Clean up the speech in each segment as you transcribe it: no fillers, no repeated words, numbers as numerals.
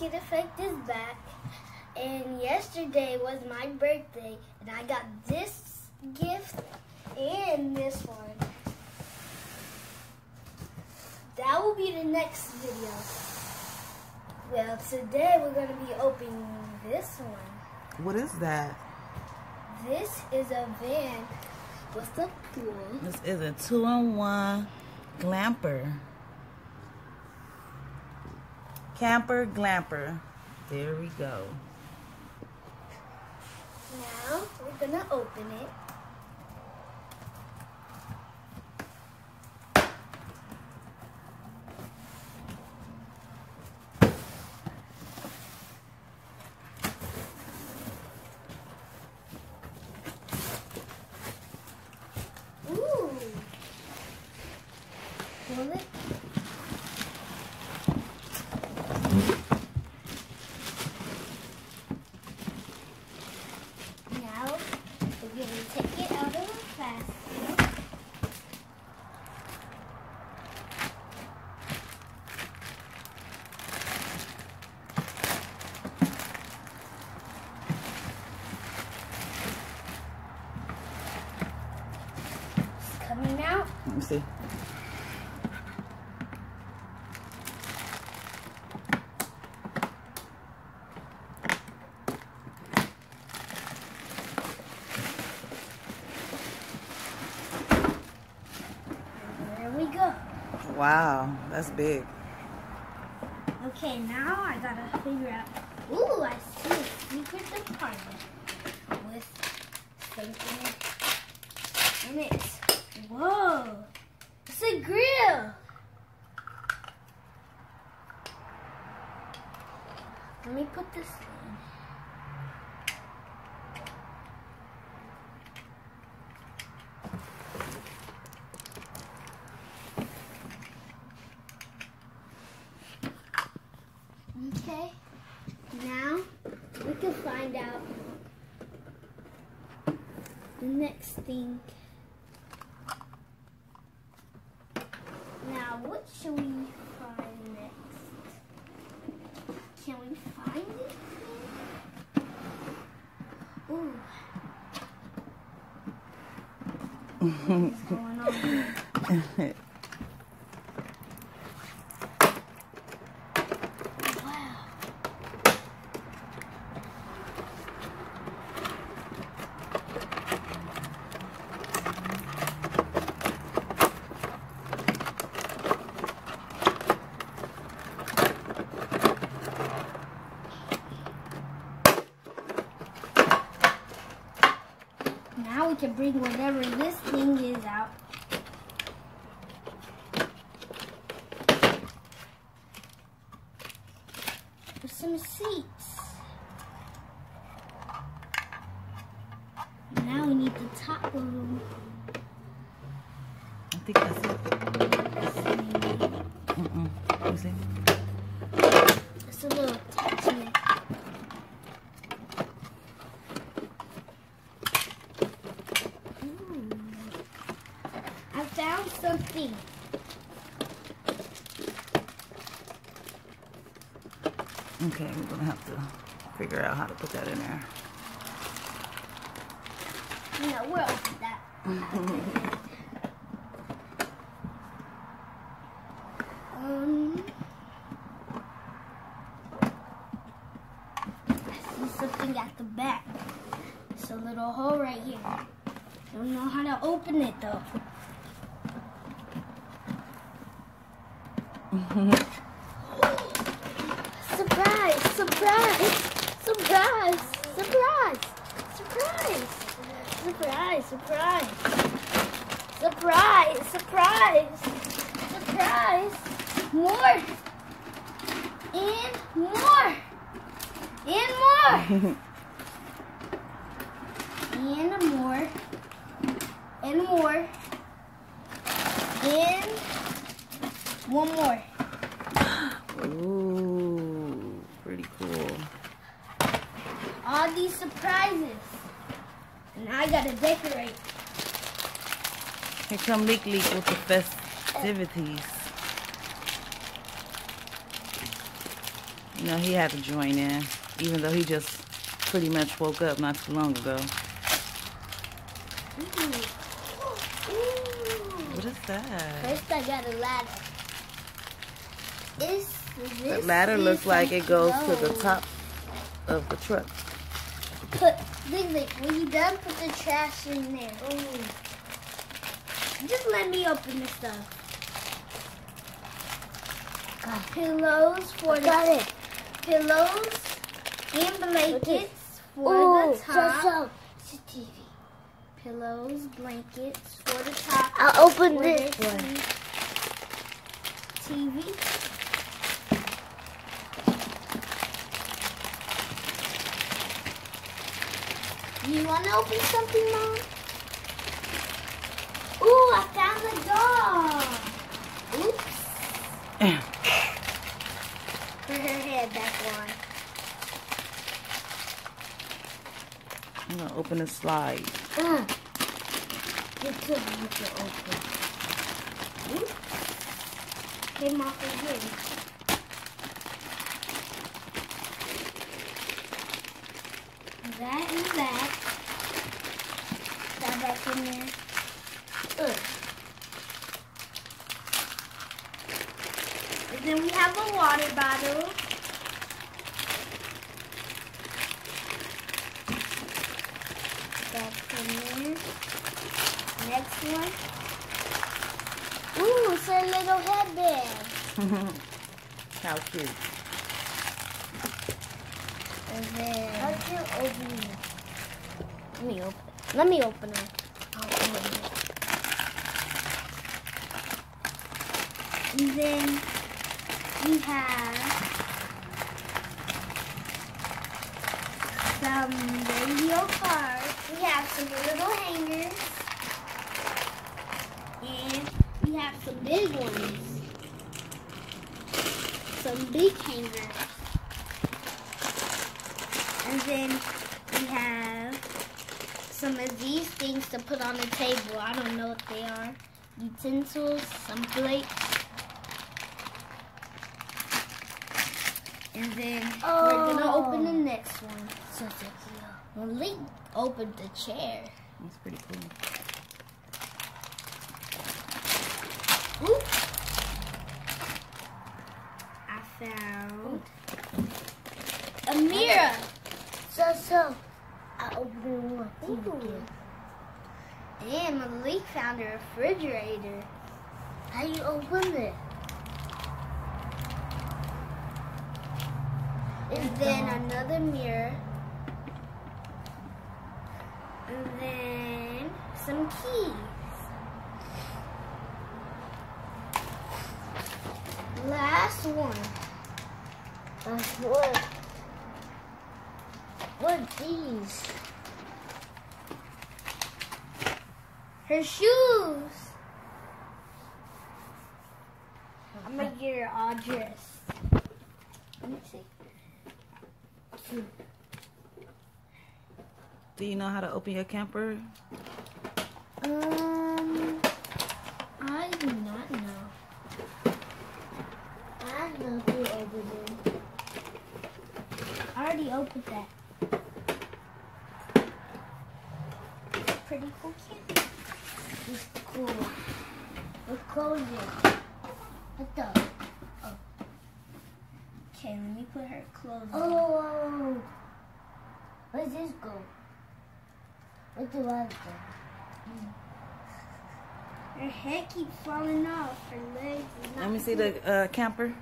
Kid Effect is back, and yesterday was my birthday, and I got this gift and this one. That will be the next video. Well, today we're going to be opening this one. What is that? This is a van with a pool. This is a 2-in-1 Glamper. Camper Glamper. There we go. Now we're gonna open it. Ooh. Pull it. Now we're going to take it out of the plastic. It's coming out. Let me see. There we go. Wow, that's big. Okay, now I gotta figure out. Ooh, I see a secret department with something in it. Whoa, it's a grill. Let me put this in. Okay, now we can find out the next thing. Now, what should we find next? Can we find it? Ooh. What is going on here? Now we can bring whatever this thing is out. With some seats. Now we need the top of them. I think that's it. Let me see. It's a little attachment. I found something. Okay, we're gonna have to figure out how to put that in there. No, we'll open that. I see something at the back. It's a little hole right here. Don't know how to open it though. Surprise! Surprise! Surprise! Surprise! Surprise! Surprise! Surprise! Surprise! Surprise! Surprise! More! And more! And more! And more. And more. And one more. Ooh, pretty cool. All these surprises. And I gotta decorate. Here come Leak with the festivities. You know, he had to join in, even though he just pretty much woke up not too long ago. What is that? First, I got a ladder. The ladder looks like it goes to the top of the truck. When you done, put the trash in there. Just let me open this stuff. Pillows for pillows and blankets for the top. TV. Pillows, blankets for the top. I'll open this one. TV. You want to open something, Mom? Ooh, I found the dog. Oops. Put her head back on. I'm gonna open the slide. You could open. Oops. Came off again. That and that. That back in there. And then we have a water bottle. That's in there. Next one. Ooh, it's a little headband. How cute. And then how do you open it? Let me open it. I'll open it. And then we have some radio cards. We have some little hangers. And we have some big ones. Some big hangers. And then we have some of these things to put on the table. I don't know what they are. Utensils, some plates. And then we're gonna open the next one. Malik opened the chair. That's pretty cool. Ooh. I found a mirror. So, I opened one. And Malik found a refrigerator. How you open it? And then another mirror. And then some keys. Last one. What are these? Her shoes. I'm gonna get her all dressed. Let me see. Do you know how to open your camper? I do not know. I know who opened it. I already opened that. Pretty cool kid. It's cool. Let's close it. What the? Oh. Okay, let me put her clothes on. Oh! Where does this go? Where do I go? Her head keeps falling off. Her legs is not. Let me see the camper.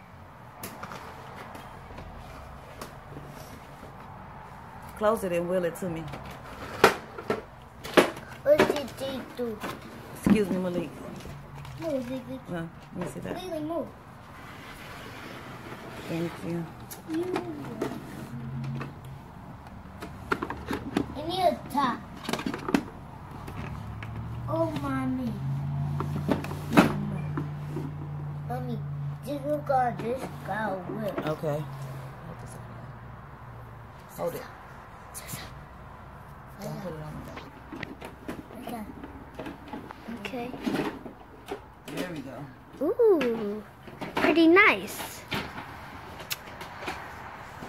Close it and wheel it to me. What did they do? Excuse me, Malik. Move, Ziggly. Well, let me see that. Ziggly, move. Thank you. I need a top. Oh, mommy. Mommy, just look on this guy whip. Okay. Hold it. Don't put it on the back. Okay. There we go. Ooh, pretty nice.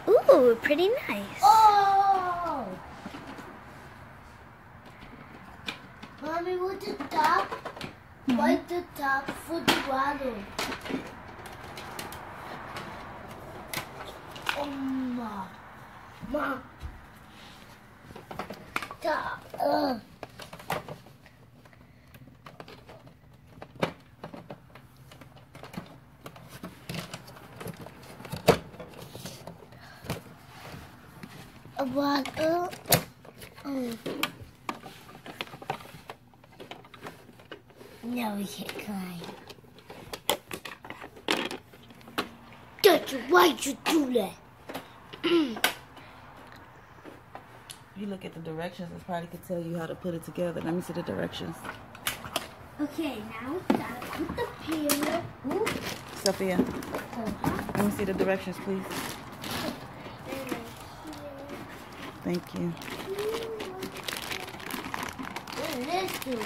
Ooh, pretty nice. Oh! Mommy, what's the top? What's the top for the bottle? Oh, Mom. Top. A bottle. Now we can't climb. Why'd you do that? You look at the directions, it probably could tell you how to put it together. Let me see the directions. Okay, now we gotta put the piano. Sophia, let me see the directions, please. Thank you. What does this do?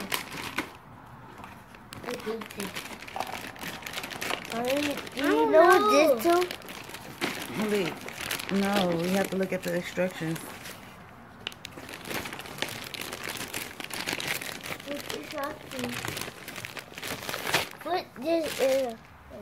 Do you know what this do? Wait, no, we have to look at the instructions. What this is?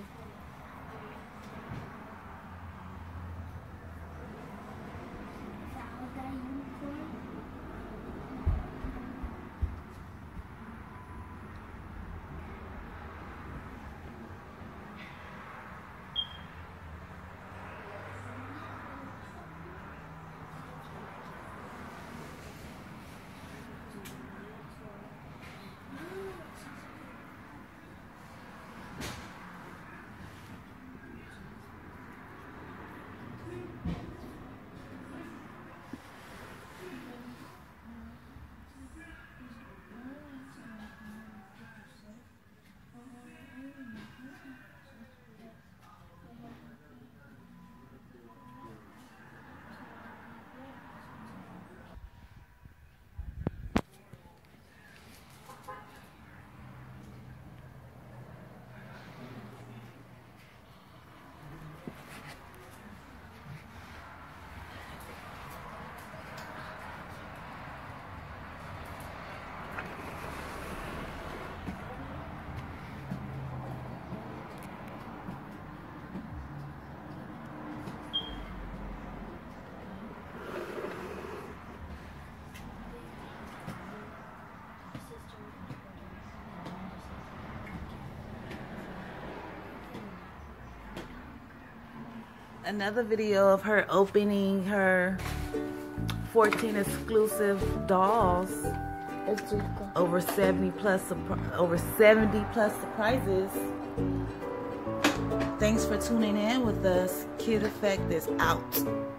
Another video of her opening her 14 exclusive dolls. Over 70 plus surprises. Thanks for tuning in with us. Kid Effect is out.